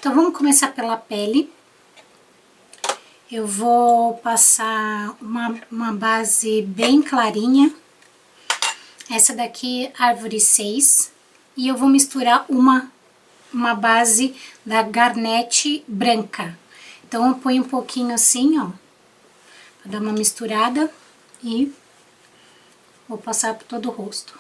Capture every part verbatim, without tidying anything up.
Então, vamos começar pela pele. Eu vou passar uma, uma base bem clarinha. Essa daqui, Árvore seis. E eu vou misturar uma, uma base da Garnet branca. Então, eu ponho um pouquinho assim, ó. Pra dar uma misturada. E vou passar por todo o rosto.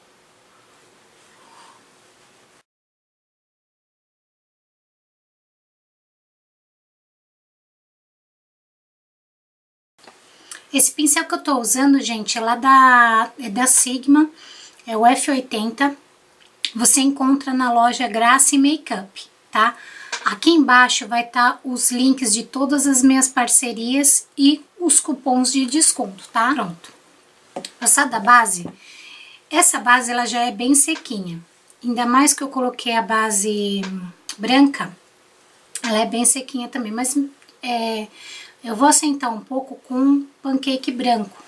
Esse pincel que eu tô usando, gente, é lá da, é da Sigma, é o F oitenta. Você encontra na loja Grace Makeup, tá? Aqui embaixo vai estar os links de todas as minhas parcerias e os cupons de desconto, tá? Pronto. Passada a base, essa base ela já é bem sequinha. Ainda mais que eu coloquei a base branca, ela é bem sequinha também, mas é... eu vou assentar um pouco com pancake branco.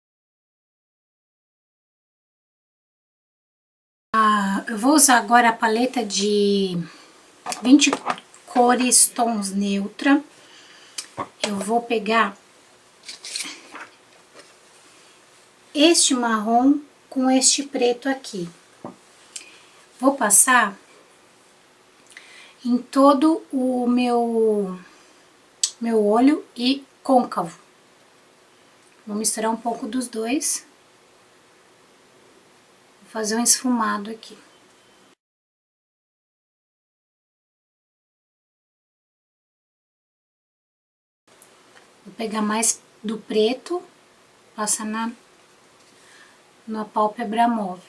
Ah, eu vou usar agora a paleta de vinte cores tons neutra. Eu vou pegar este marrom com este preto aqui. Vou passar em todo o meu, meu olho e côncavo. Vou misturar um pouco dos dois. Vou fazer um esfumado aqui. Vou pegar mais do preto, passar na, na pálpebra móvel.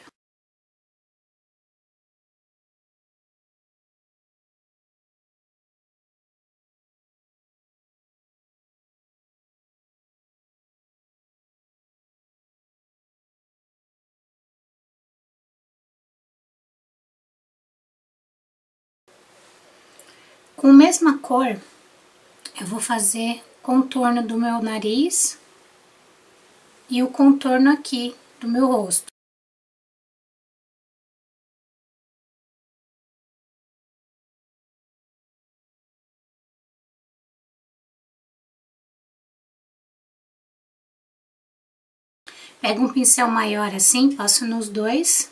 Com a mesma cor, eu vou fazer contorno do meu nariz e o contorno aqui do meu rosto. Pego um pincel maior assim, passo nos dois.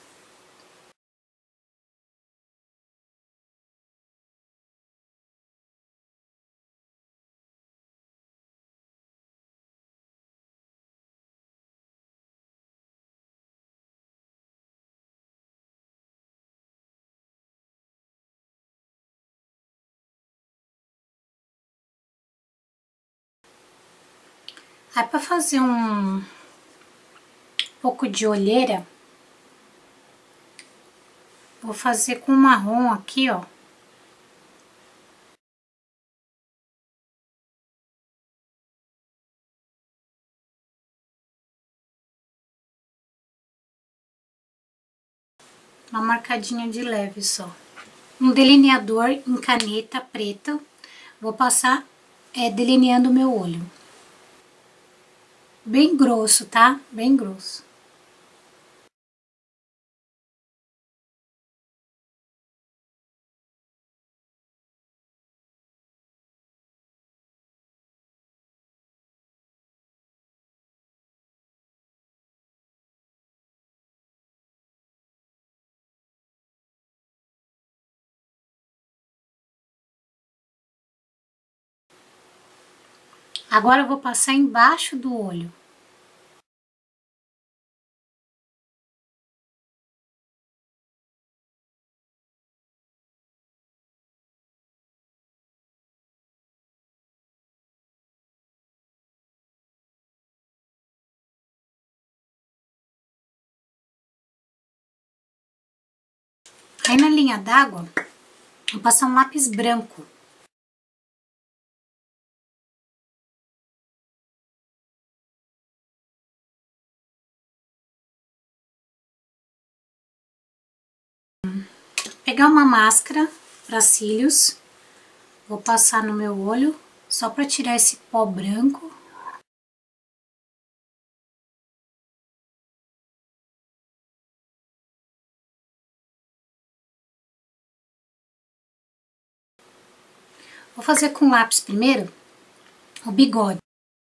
Aí, para fazer um pouco de olheira, vou fazer com marrom aqui, ó. Uma marcadinha de leve só. Um delineador em caneta preta. Vou passar é, delineando o meu olho. Bem grosso, tá? Bem grosso. Agora eu vou passar embaixo do olho. Aí na linha d'água, vou passar um lápis branco. Pegar uma máscara para cílios. Vou passar no meu olho, só para tirar esse pó branco. Vou fazer com lápis primeiro o bigode.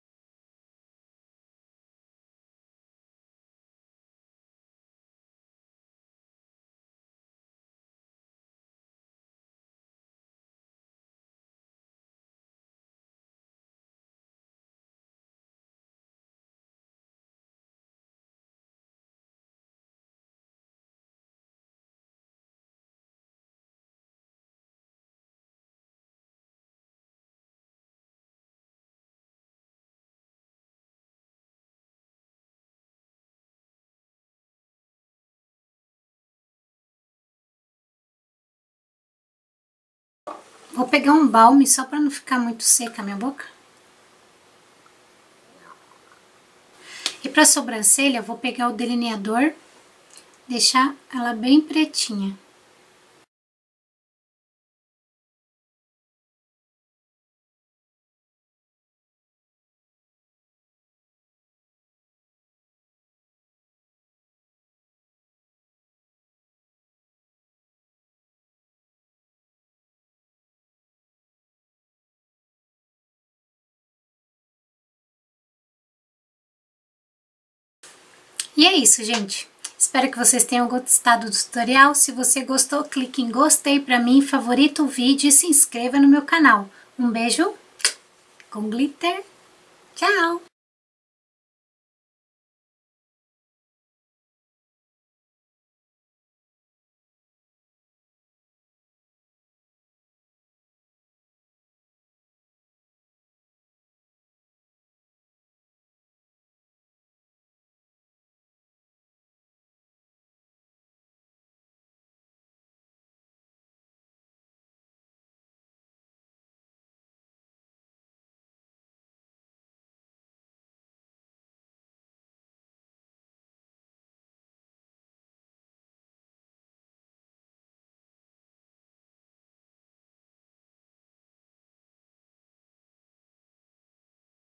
Vou pegar um balme só para não ficar muito seca a minha boca. E para sobrancelha, eu vou pegar o delineador, deixar ela bem pretinha. E é isso, gente. Espero que vocês tenham gostado do tutorial. Se você gostou, clique em gostei pra mim, favorita o vídeo e se inscreva no meu canal. Um beijo com glitter. Tchau!